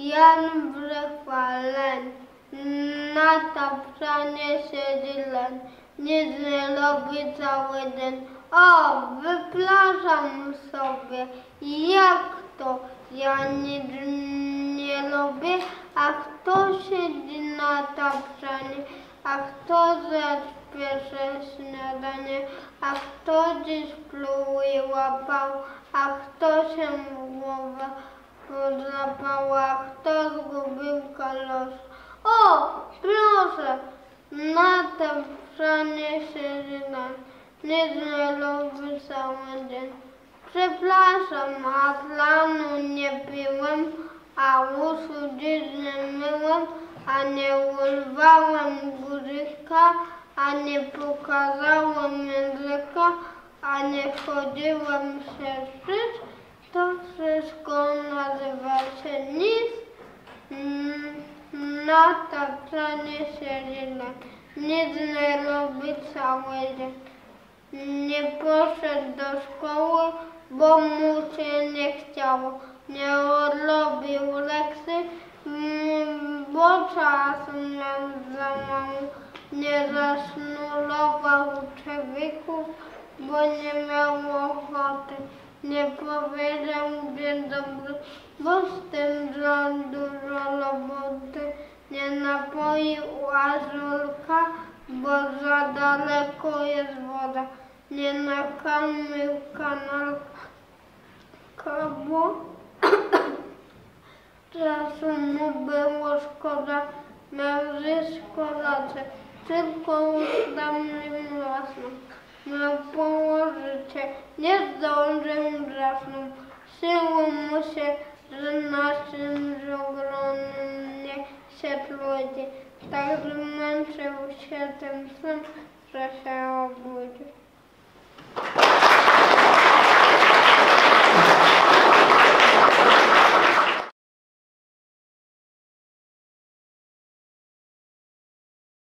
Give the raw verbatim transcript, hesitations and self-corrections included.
Jan wrychła leń, na tapczanie siedzi leń, nic nie robi cały dzień. O, wypraszam sobie, jak to ja nic nie robię, a kto siedzi na tapczanie, a kto zjadł pierwsze śniadanie, a kto dziś pluł i łapał, a kto się w głowę podrapał, a kto zgubił kalosz. O, proszę, na tapczanie siedzi leń, nic nie robi cały dzień. Przepraszam, a tlenu nie piłem, a uszu dziś nie myłem, a nie urwałem guzika, a nie pokazałem języka, a nie chodziłem się szyć. To wszystko nazywa się nic. Na tapczanie siedzi leń, nic nie robi cały dzień. Nie poszedł do szkoły, bo mu się nie chciało. Nie odrobił lekcji, bo czasu miał za mało. Nie zasznurował czewików, bo nie miał ochoty. Nie powiedział dzień dobry, bo z tym za dużo roboty. Nie napoił Azurka, bo za daleko jest woda. Nie nakarmił kanarka, bo czasu mu było szkoda. Miał zjeść kolację, tylko ustami własną. Miał położyć się, nie zdążył wrzasnął. Siło mu się, że naszym żogronem nie się trudzi. Tak zmęczył się tym snem, że się obudził.